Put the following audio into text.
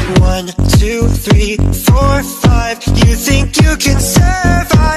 1, 2, 3, 4, 5. You think you can survive?